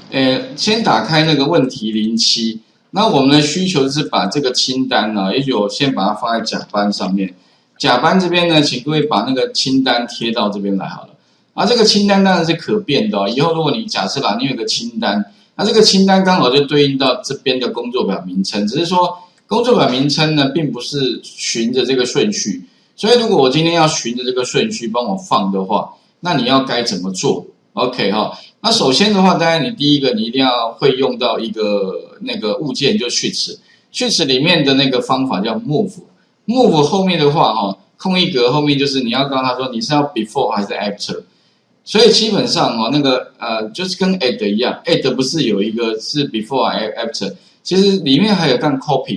先打开那个问题07，那我们的需求是把这个清单呢，也许我先把它放在甲班上面。甲班这边呢，请各位把那个清单贴到这边来好了。啊，这个清单当然是可变的哦。以后如果你假设啦，你有个清单，那这个清单刚好就对应到这边的工作表名称，只是说工作表名称呢，并不是循着这个顺序。所以如果我今天要循着这个顺序帮我放的话，那你要该怎么做 ？OK 哈。那首先的话，当然你第一个你一定要会用到一个那个物件，就Sheets里面的那个方法叫 Move 后面的话哈，空一格后面就是你要告诉他说你是要 Before 还是 After， 所以基本上哦那个就是跟 Add 一样 ，Add 不是有一个是 Before 还是 After， 其实里面还有干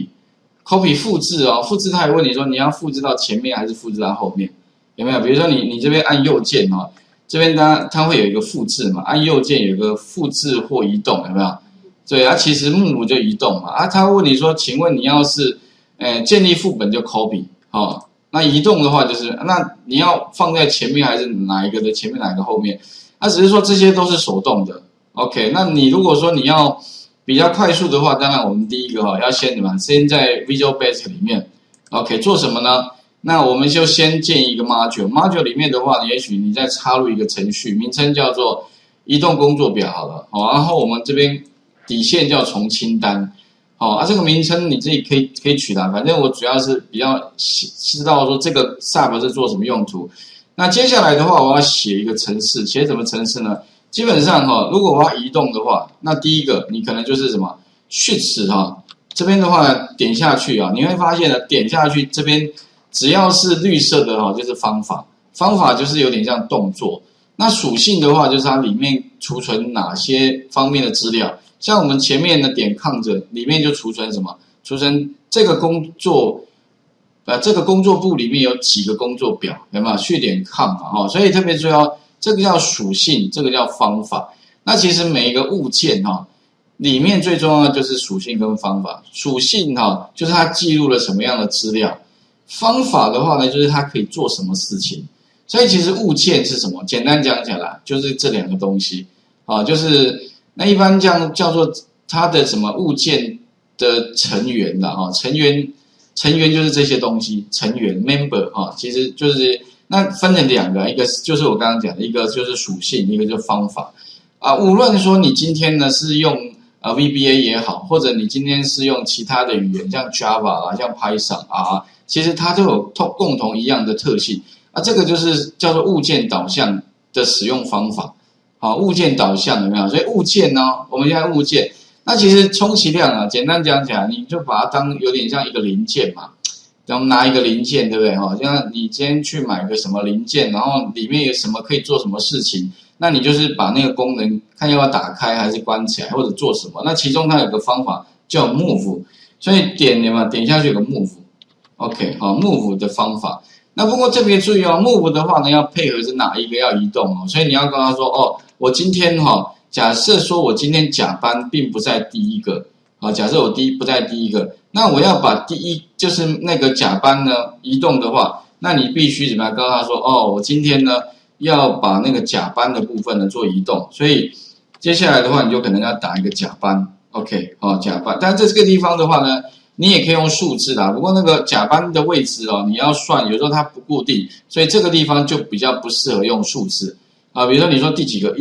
Copy 复制哦，复制他还问你说你要复制到前面还是复制到后面，有没有？比如说你这边按右键哦。这边它会有一个复制嘛，按右键有一个复制或移动，有没有？对啊，其实move就移动嘛。啊，他问你说，请问你要是建立副本就 copy 哦，那移动的话就是那你要放在前面还是哪一个的前面哪一个后面？那只是说这些都是手动的。OK， 那你如果说你要比较快速的话，当然我们第一个要先什么？先在 Visual Basic 里面 OK 做什么呢？那我们就先建一个 module 里面的话，也许你再插入一个程序，名称叫做移动工作表好了，好，然后我们这边底线叫从清单，好，这个名称你自己可以取的，反正我主要是比较知道说这个 sub 是做什么用途。那接下来的话，我要写一个程式，写什么程式呢？基本上如果我要移动的话，那第一个你可能就是什么 Sheets 这边的话点下去啊，你会发现呢，点下去这边。只要是绿色的就是方法就是有点像动作。那属性的话，就是它里面储存哪些方面的资料。像我们前面的点抗着，里面就储存什么？储存这个工作，这个工作簿里面有几个工作表，有没有？去点抗嘛，所以特别重要，这个叫属性，这个叫方法。那其实每一个物件里面最重要的就是属性跟方法。属性就是它记录了什么样的资料。方法的话呢，就是它可以做什么事情，所以其实物件是什么？简单讲起来，就是这两个东西就是那一般叫做它的什么物件的成员啦成员就是这些东西，成员 member 其实就是那分成两个，一个就是我刚刚讲的，一个就是属性，一个就是方法无论说你今天呢是用VBA 也好，或者你今天是用其他的语言，像 Java 像 Python 其实它都有共同一样的特性这个就是叫做物件导向的使用方法物件导向有没有？所以物件我们现在物件，那其实充其量简单讲起来，你就把它当有点像一个零件嘛，然后拿一个零件，对不对像你今天去买个什么零件，然后里面有什么可以做什么事情，那你就是把那个功能看要不要打开还是关起来，或者做什么。那其中它有个方法叫 move， 所以点下去有个 move。OK， move 的方法。那不过特别注意move 的话呢，要配合是哪一个要移动所以你要跟他说我今天假设说我今天甲班并不在第一个假设我不在第一个，那我要把就是那个甲班呢移动的话，那你必须怎么样跟他说我今天呢要把那个甲班的部分呢做移动，所以接下来的话你就可能要打一个甲班 ，OK， 甲班。但这个地方的话呢，你也可以用数字啦，不过那个甲班的位置你要算，有时候它不固定，所以这个地方就比较不适合用数字比如说你说第几个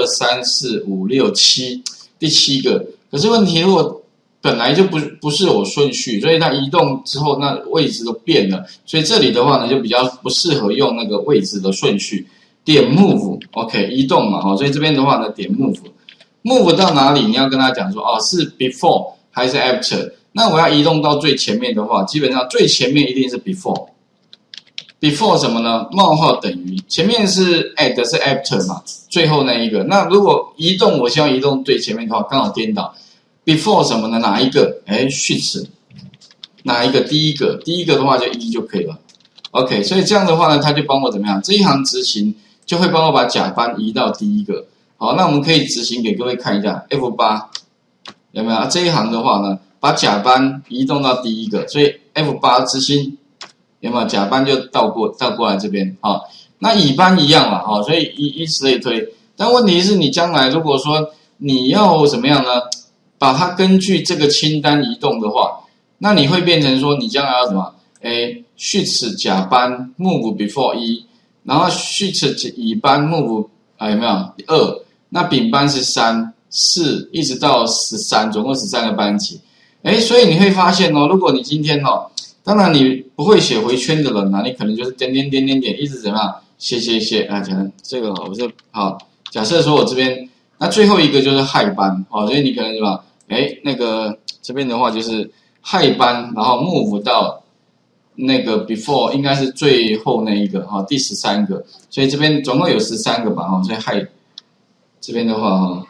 1、2、3、4、5、6、7，第7个，可是问题如果本来就不是有顺序，所以它移动之后那位置都变了，所以这里的话呢就比较不适合用那个位置的顺序。点 move OK 移动嘛所以这边的话呢点 move 到哪里，你要跟他讲说是 before 还是 after。那我要移动到最前面的话，基本上最前面一定是 before 什么呢？冒号等于前面是 add 是 after 嘛，最后那一个。那如果移动我希望移动最前面的话，刚好颠倒 before 什么呢？哪一个Sheets 哪一个？第一个的话就1就可以了。OK， 所以这样的话呢，他就帮我怎么样？这一行执行就会帮我把甲班移到第一个。好，那我们可以执行给各位看一下 F8 有没有这一行的话呢？把甲班移动到第一个，所以 F8 执行有没有？甲班就倒过来这边那乙班一样啦所以以此类推。但问题是你将来如果说你要怎么样呢？把它根据这个清单移动的话，那你会变成说，你将来要什么？shift 甲班 move before 1，然后 shift 乙班 move 有没有2？那丙班是3、4，一直到13，总共13个班级。所以你会发现哦，如果你今天哦，当然你不会写回圈的人啊，你可能就是点，一直怎么样写啊，可能这个我是好，假设说我这边，那最后一个就是亥班哦，所以你可能什么？那个这边的话就是亥班，然后 move 到那个 before 应该是最后那一个哈，第13个，所以这边总共有13个吧哈，所以亥这边的话哈。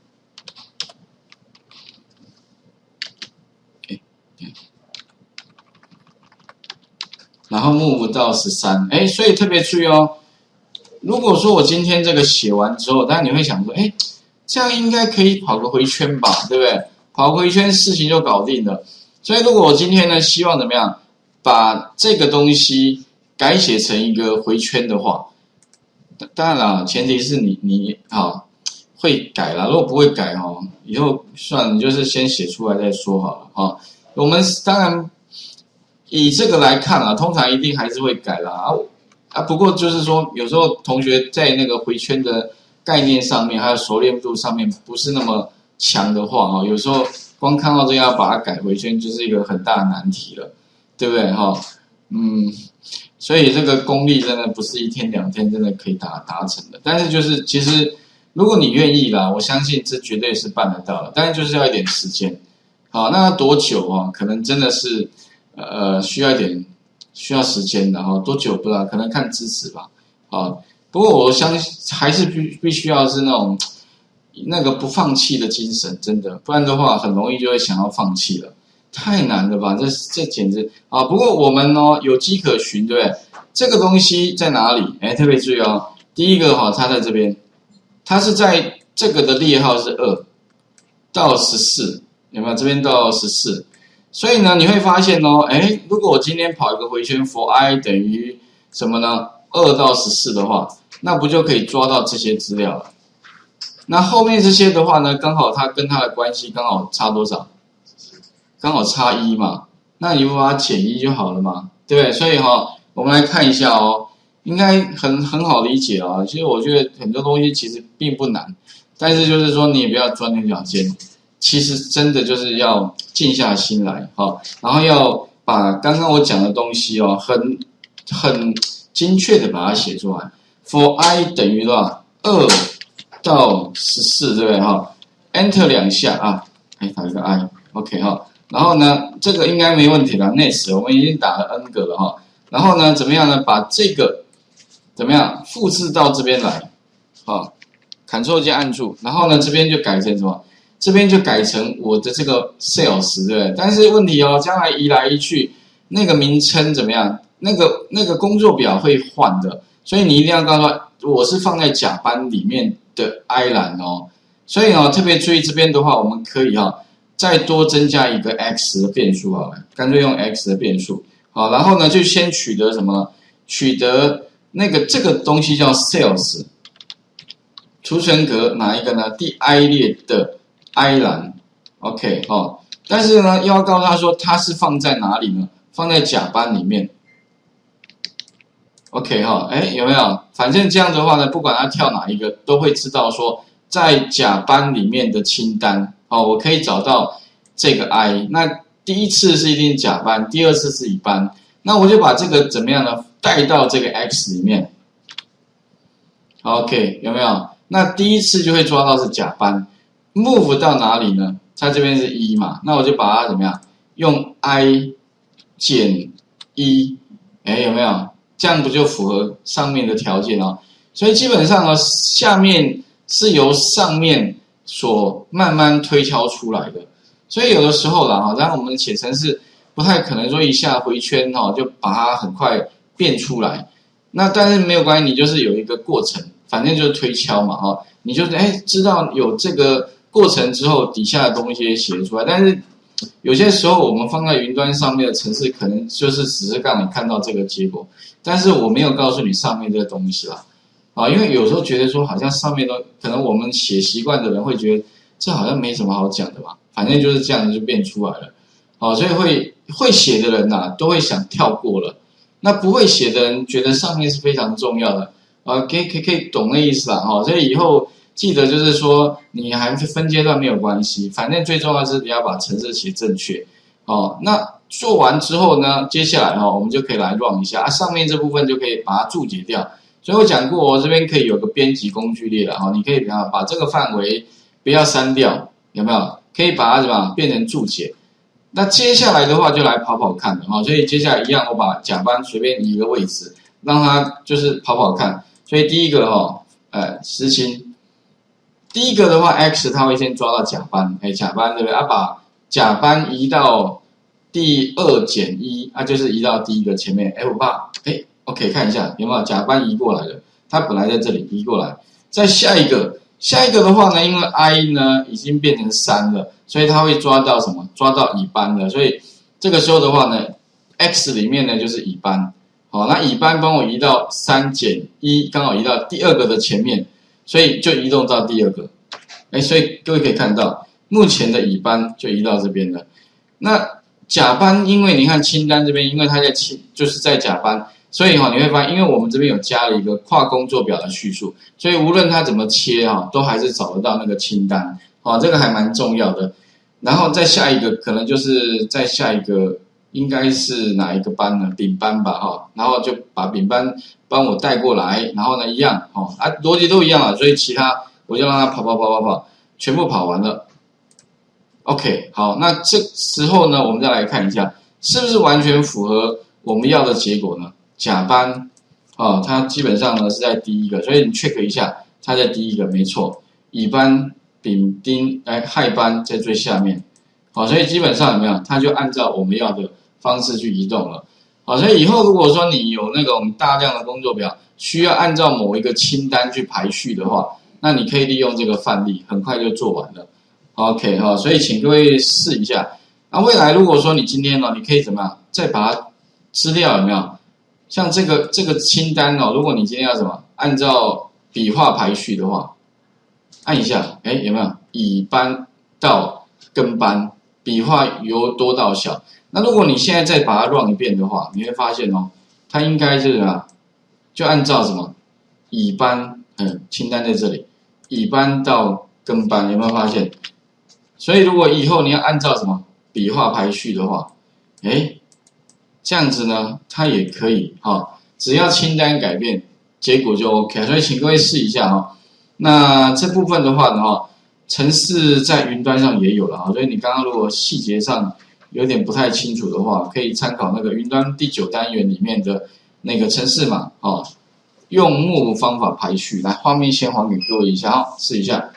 然后 move 到13，所以特别注意哦。如果说我今天这个写完之后，当然你会想说，这样应该可以跑个回圈吧，对不对？跑回圈事情就搞定了。所以如果我今天呢，希望怎么样，把这个东西改写成一个回圈的话，当然啦，前提是你会改啦。如果不会改以后算了，你就是先写出来再说好了我们当然。以这个来看啊，通常一定还是会改啦不过就是说，有时候同学在那个回圈的概念上面，还有熟练度上面不是那么强的话有时候光看到这个要把它改回圈，就是一个很大的难题了，对不对所以这个功力真的不是1天2天真的可以达成的。但是就是其实如果你愿意啦，我相信这绝对是办得到的，但是就是要一点时间。那多久可能真的是。需要时间的多久不知道，可能看支持吧不过我相信还是必须要是那个不放弃的精神，真的，不然的话很容易就会想要放弃了，太难了吧？这简直不过我们有迹可循，对不对？这个东西在哪里？特别注意第一个它在这边，它是在这个的列号是2到14，有没有？这边到14。所以呢，你会发现如果我今天跑一个回圈 for i 等于什么呢？2到14的话，那不就可以抓到这些资料了？那后面这些的话呢，刚好它跟它的关系刚好差多少？刚好差1嘛，那你把它减1就好了嘛，对不对？所以我们来看一下应该很好理解其实我觉得很多东西其实并不难，但是就是说你也不要钻牛角尖。其实真的就是要静下心来然后要把刚刚我讲的东西很精确的把它写出来。For i 等于多少？2到14，对不对？Enter 2下打一个 i，OK 然后呢，这个应该没问题了。Next 我们已经打了 N 个了然后呢，怎么样呢？把这个怎么样复制到这边来？Ctrl 键按住，然后呢，这边就改成什么？这边就改成我的这个 sales， 对不对？但是问题将来移来移去，那个名称怎么样？那个工作表会换的，所以你一定要告诉他，我是放在甲班里面的 I 栏所以特别注意这边的话，我们可以再多增加一个 x 的变数好了，干脆用 x 的变数然后呢就先取得什么呢？取得这个东西叫 sales， 储存格哪一个呢？第 I 列的。I 栏 ，OK 但是呢，又要告诉他说它是放在哪里呢？放在甲班里面 ，OK 有没有？反正这样的话呢，不管他跳哪一个，都会知道说在甲班里面的清单我可以找到这个 I。那第一次是一定甲班，第二次是乙班，那我就把这个怎么样呢？带到这个 X 里面 ，OK 有没有？那第一次就会抓到是甲班。move 到哪里呢？它这边是1嘛，那我就把它怎么样？用 i 减1，有没有？这样不就符合上面的条件所以基本上下面是由上面所慢慢推敲出来的。所以有的时候啦当然我们写程式不太可能说一下回圈就把它很快变出来。那但是没有关系，你就是有一个过程，反正就是推敲嘛你就是知道有这个。过程之后，底下的东西也写出来，但是有些时候我们放在云端上面的程式，可能就是只是让你看到这个结果，但是我没有告诉你上面这个东西啦，因为有时候觉得说好像上面都可能我们写习惯的人会觉得这好像没什么好讲的吧，反正就是这样子就变出来了。好，所以会写的人呐，都会想跳过了。那不会写的人觉得上面是非常重要的，可以懂那意思啦。哈，所以以后记得就是说，你还是分阶段没有关系，反正最重要的是你要把程式写正确。哦，那做完之后呢，接下来我们就可以来 run 一下上面这部分就可以把它注解掉。所以我讲过，这边可以有个编辑工具列了你可以把这个范围不要删掉，有没有？可以把它什么变成注解。那接下来的话就来跑看了所以接下来一样，我把甲班随便移一个位置，让它就是跑看。所以第一个实行，第一个的话 X 它会先抓到甲班，甲班对不对？把甲班移到第2减1，就是移到第一个前面 F8，OK 看一下有没有甲班移过来了，它本来在这里移过来，再下一个的话呢，因为 I 呢已经变成3了，所以它会抓到什么？抓到乙班了，所以这个时候的话呢 ，X 里面呢就是乙班，那乙班帮我移到3减1，刚好移到第2个的前面，所以就移动到第2个，所以各位可以看到，目前的乙班就移到这边了。那甲班，因为你看清单这边，因为它就是在甲班。所以你会发现，因为我们这边有加了一个跨工作表的叙述，所以无论它怎么切都还是找得到那个清单，这个还蛮重要的。然后再下一个可能就是再下一个应该是哪一个班呢？丙班吧然后就把丙班帮我带过来，然后呢一样逻辑都一样了，所以其他我就让它跑，全部跑完了。OK， 好，那这时候呢，我们再来看一下是不是完全符合我们要的结果呢？甲班它基本上呢是在第一个，所以你 check 一下，它在第一个没错。乙班、丙丁、亥班在最下面，所以基本上有没有？它就按照我们要的方式去移动了。所以以后如果说你有那种大量的工作表，需要按照某一个清单去排序的话，那你可以利用这个范例，很快就做完了。OK 所以请各位试一下。那未来如果说你今天你可以怎么样？再把它资料有没有？像这个清单如果你今天要什么按照笔画排序的话，按一下，有没有乙班到庚班，笔画由多到小。那如果你现在再把它 run 一遍的话，你会发现它应该是就按照什么乙班，清单在这里，乙班到庚班，有没有发现？所以如果以后你要按照什么笔画排序的话，这样子呢，它也可以只要清单改变，结果就 OK。所以请各位试一下那这部分的话呢程式在云端上也有了所以你刚刚如果细节上有点不太清楚的话，可以参考那个云端第9单元里面的那个程式码用move方法排序。来，画面先还给各位一下试一下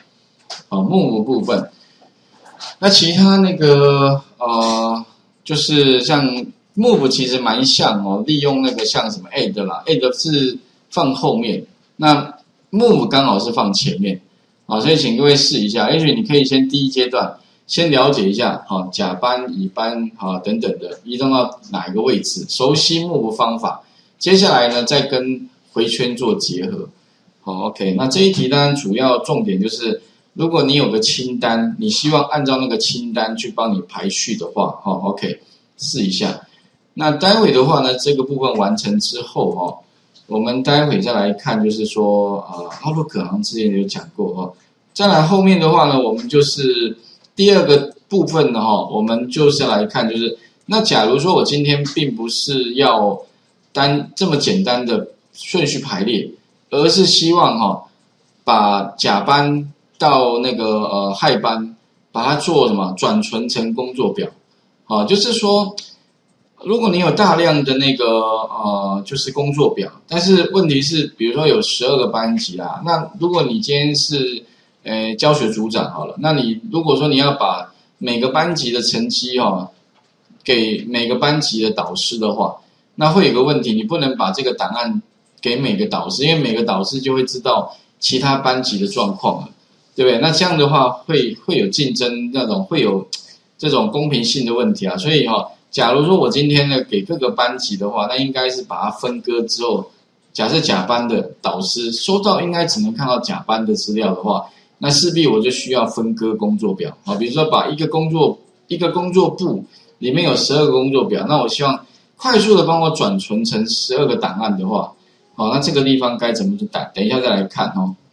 move部分。那其他那个就是像move 其实蛮像利用那个像什么 add 啦 ，add 是放后面，那 move 刚好是放前面所以请各位试一下。也许你可以先第一阶段先了解一下甲班、乙班等等的移动到哪一个位置，熟悉move方法。接下来呢，再跟回圈做结合。OK， 那这一题当然主要重点就是，如果你有个清单，你希望按照那个清单去帮你排序的话，OK， 试一下。那待会的话呢，这个部分完成之后我们待会再来看，就是说Outlook 好像之前有讲过再来后面的话呢，我们就是第二个部分呢我们就是来看，就是那假如说我今天并不是要这么简单的顺序排列，而是希望把甲班到那个亥班，把它做什么转存成工作表就是说。如果你有大量的那个就是工作表，但是问题是，比如说有12个班级啦，那如果你今天是教学组长好了，那你如果说你要把每个班级的成绩给每个班级的导师的话，那会有个问题，你不能把这个档案给每个导师，因为每个导师就会知道其他班级的状况了，对不对？那这样的话会有竞争那种会有这种公平性的问题所以假如说我今天呢给各个班级的话，那应该是把它分割之后，假设甲班的导师收到应该只能看到甲班的资料的话， 那势必我就需要分割工作表啊，比如说把一个工作簿里面有12个工作表，那我希望快速的帮我转存成12个档案的话，好，那这个地方该怎么去打？等一下再来看哦。